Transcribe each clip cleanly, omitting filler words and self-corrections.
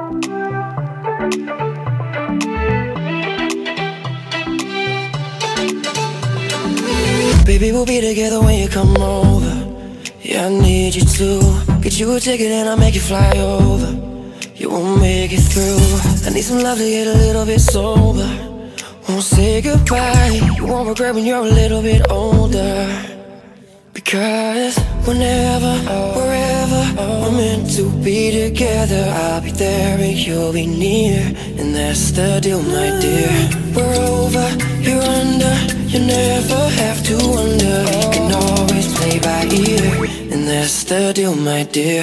Baby, we'll be together when you come over. Yeah, I need you to get you a ticket and I'll make you fly over. You won't make it through. I need some love to get a little bit sober. Won't say goodbye. You won't regret when you're a little bit older. Because whenever, wherever we're meant to be together, I'll be there and you'll be near. And that's the deal, my dear. We're over, you're under. You never have to wonder. You can always play by ear. And that's the deal, my dear.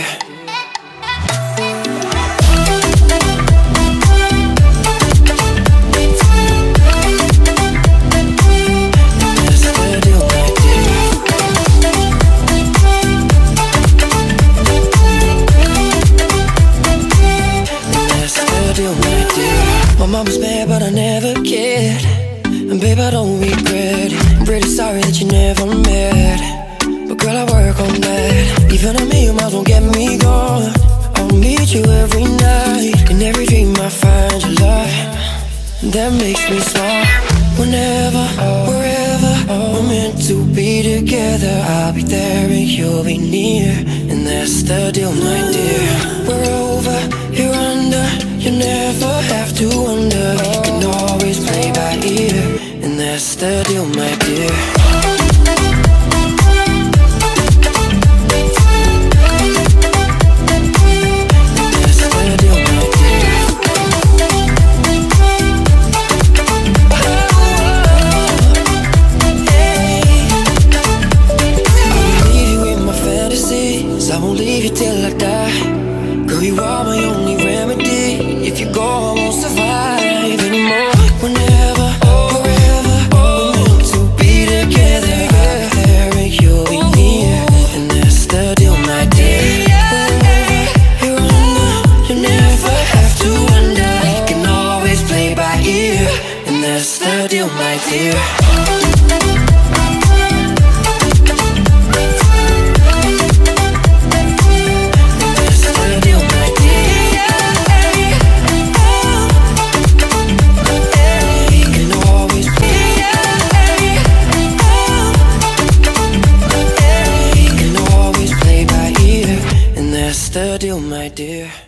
My mama's mad but I never cared. And babe, I don't regret it. I'm pretty sorry that you never met. But girl, I work on that. Even a million miles won't get me gone. I'll meet you every night. In every dream I find your love. That makes me smile. Whenever, wherever we're meant to be together, I'll be there and you'll be near. And that's the deal, my dear. We're over, you're under. You never have to wonder. You can always play by ear. And that's the deal, my dear. I won't leave you till I die. Girl, you are my only remedy. If you go, I won't survive anymore. Whenever, wherever we're meant to be together, I'll be there and you'll be near. And that's the deal, my dear. Wherever you're under, you never have to wonder. You can always play by ear. And that's the deal, my dear. The deal, my dear.